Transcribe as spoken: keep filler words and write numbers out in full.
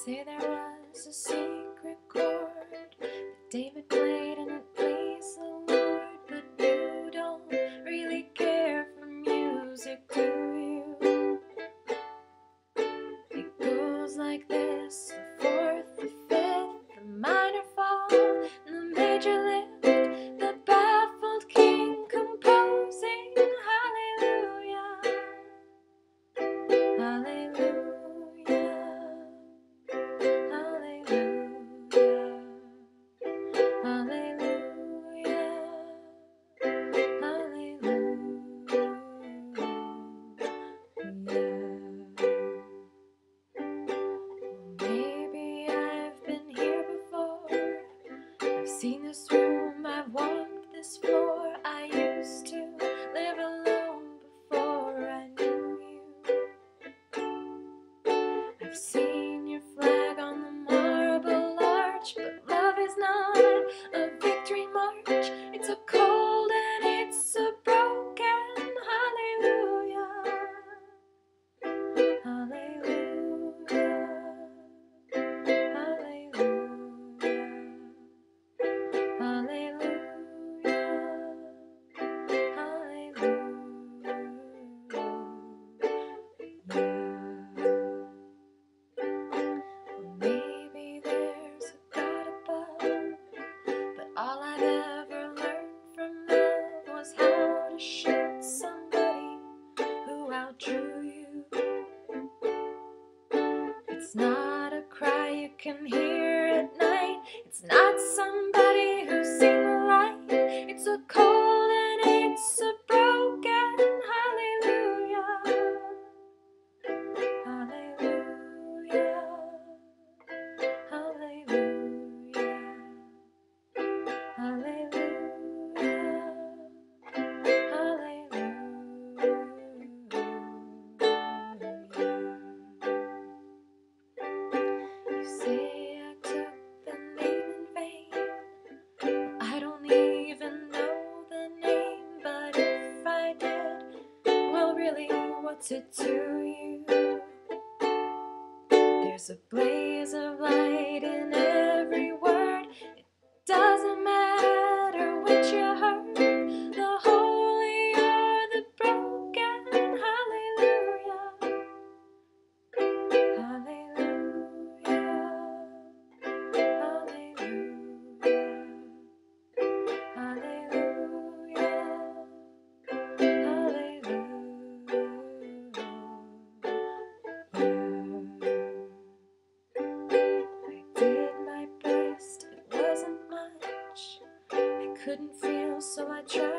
say there was a secret chord that David played and it pleased the Lord, but you don't really care for music, do you? It goes like this: the fourth, the fifth, the minor fall, and the major lift, the baffled king composing hallelujah, hallelujah. Seen this room, I've walked this floor. I used to live alone before I knew you. I've seen your flag on the marble arch, but love is not a victory march. It's a cold and it's a broken hallelujah, hallelujah, hallelujah. All I've ever learned from love was how to shoot somebody who outdrew you. It's not a cry you can hear at night. It's not somebody who's seen the light. It's a cold and it's a broken hallelujah, hallelujah, hallelujah. Hallelujah, hallelujah. You say I took the name in vain. Well, I don't even know the name, but if I did, well, really, what's it to you? There's a blaze of light in every word. It doesn't matter which you heard, the holy or the broken hallelujah, hallelujah, hallelujah, hallelujah, hallelujah. Couldn't feel, so I tried.